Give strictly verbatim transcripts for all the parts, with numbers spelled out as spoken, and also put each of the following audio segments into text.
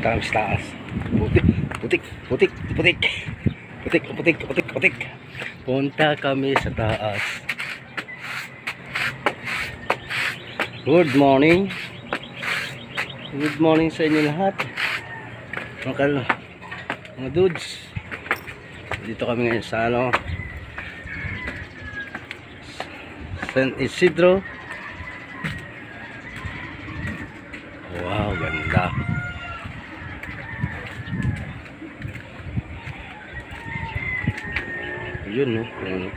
Punta kami sa taas. Putik, putik, putik, putik. Putik, putik, putik, putik. Punta kami sa taas. Good morning. Good morning sa inyo lahat. Mga, mga dudes. Dito kami ngayon sa ano, San Isidro. Wow, ganda. Yun, no? Yun.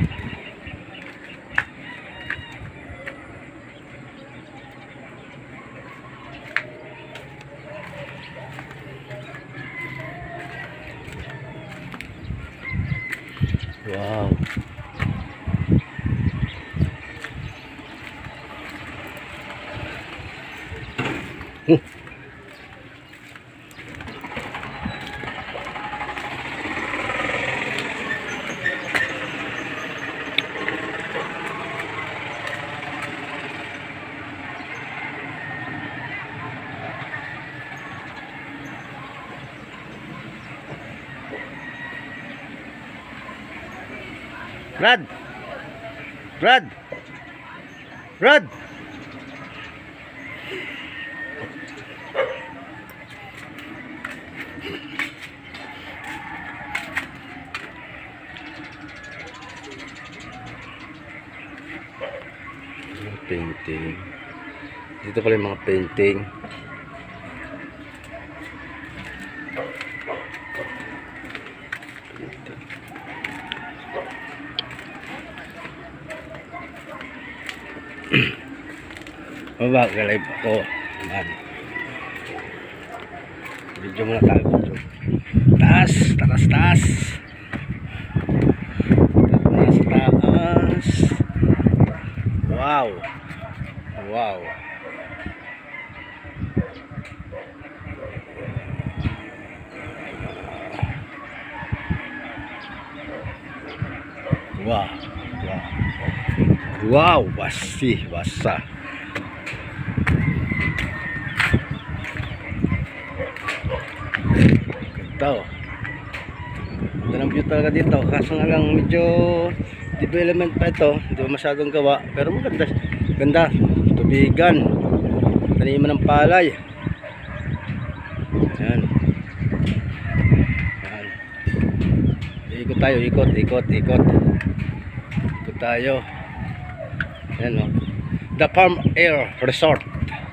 Wow. Huh. Brad! Brad! Brad! Painting. Dito pala yung mga painting. Baba, live ako. Ayan. Video muna tayo. Taas, taas, taas. Taas, taas. Wow. Wow. Wow. Wow. Wow, basi, basa. Ito. Ito ng view talaga dito. Kaso nga lang medyo development pa ito. Hindi masyadong gawa. Pero maganda. Ganda. Tubigan. Taniman ng palay. Ayan. Ayan. Ikot tayo. Ikot, ikot, ikot. Ikot tayo. Ayan o. The Palm Air Resort.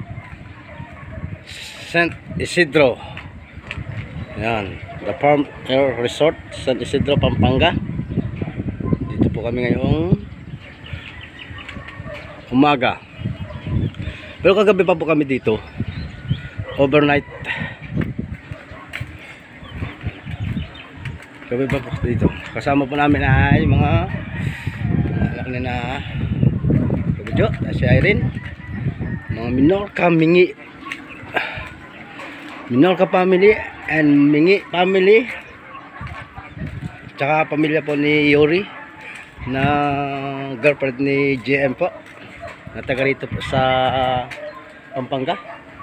San Isidro. Ayan. The Palm Air Resort San Isidro, Pampanga. Dito po kami ngayong umaga. Pero kagabi pa po kami dito. Overnight. Kagabi pa po dito. Kasama po namin ay mga anak na na Kabudyo, si Irene. Mga Minorca Mingi. Minorca family and Mingi family. Tsaka pamilya po ni Yuri na girlfriend ni J M po, na taga rito po sa Pampanga.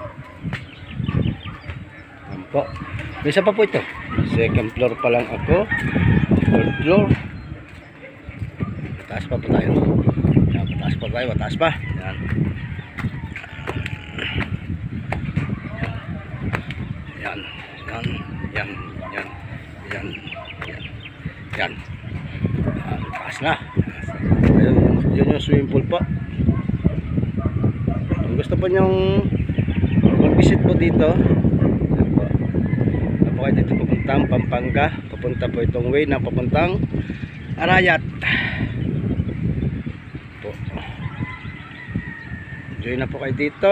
Ayan po. May isa pa po ito. Second floor pa lang ako. Third floor. Mataas pa po tayo. Ayan, mataas pa tayo. Mataas pa. Ayan. Yan. Yan. Yan. Yan. Yan. Yan. Yan. Yan. Taas na. Ayun, yun yung swimming pool po. Kung gusto po nyong mag-visit po dito, po kayo dito papuntang Pampanga. Papunta po itong way na papuntang Arayat po. Enjoy na po kayo dito.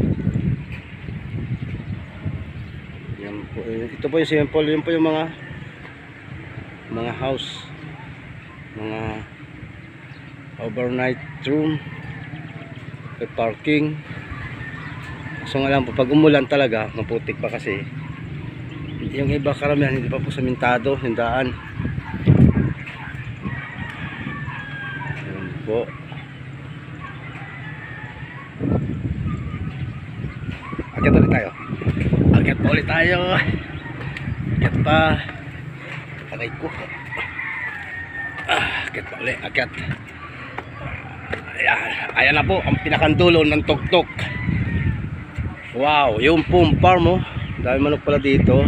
Yan po, ito po yung swimming pool. Yun po yung mga mga house, mga overnight room, may parking. So nga lang po, pag umulan talaga maputik pa kasi yung iba karamihan hindi pa po samintado yung daan. Ayan po. Akyat ulit tayo. Akyat pa ulit tayo. Akyat pa. Aray ko. Ah, akyat pa ulit. Akyat. Ayan. Ayan na po ang pinakandulo ng tuktok. Wow. Yung pong farm oh. Dahil manok pala dito.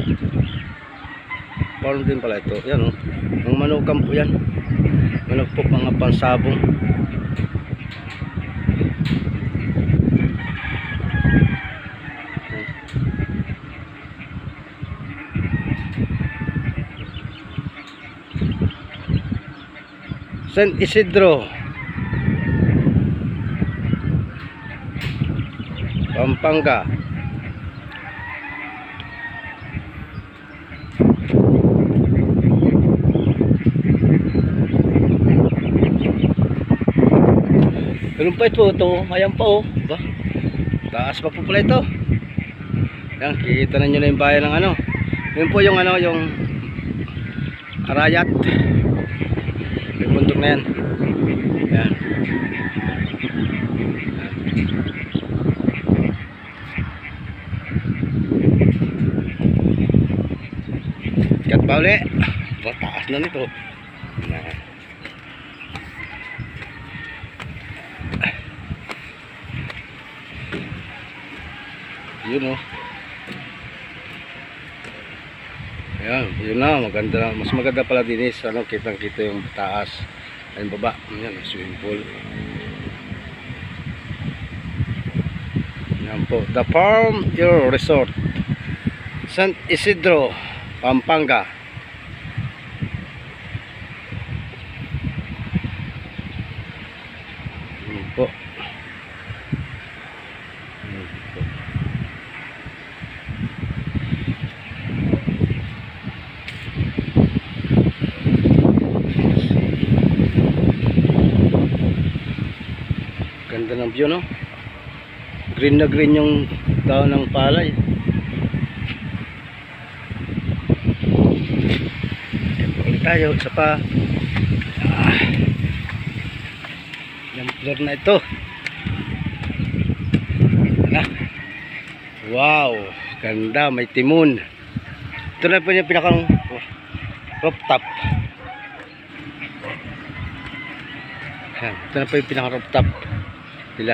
Farm din pala ito. Yan oh. Ang manukan po yan. Manok po mga pansabong. San Isidro, Pampanga. Ganun pa ito, ito. Ayan pa oh. Ba? Taas pa po pala ito. Yan, kikita na nyo na yung bayan ng ano. Yun po yung ano, yung Arayat. May bundok na yan. Yan. Kat pa ulit. Oh, taas na nito. Yan. Yun oh. Ayan, yun na, maganda, mas maganda pala din is, ano, kitang kita yung taas, ayun baba, yan, swimming pool. Yan po, The Farm Your Resort, San Isidro, Pampanga. Yan po. Yan po. Ganda ng view no. Green na green yung daon ng palay. Ulit tayo isa pa. Ah. Yung floor na ito. Na. Wow, ganda, may timon. Ito na po yung pinakang oh, rooftop. Yan, ito na po yung pinakang rooftop nila.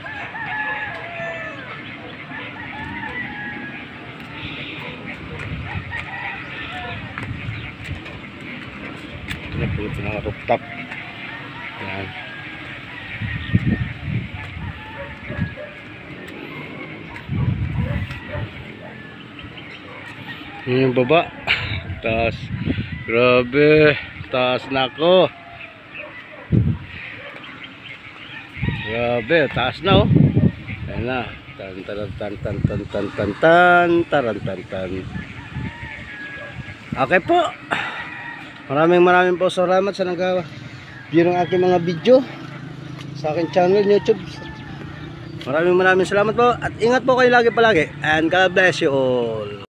Ito na po yung pinakang rooftop. Yan. Yan yung baba. Taas. Grabe. Taas na ako. Grabe, taas na oh. Ayan na. Tan tan tan tan tan tan tan tan taran tan tan. Okay po. Maraming maraming po salamat sa nag-view ng aking mga video sa aking channel YouTube. Maraming maraming salamat po at ingat po kayo lagi palagi and God bless you all.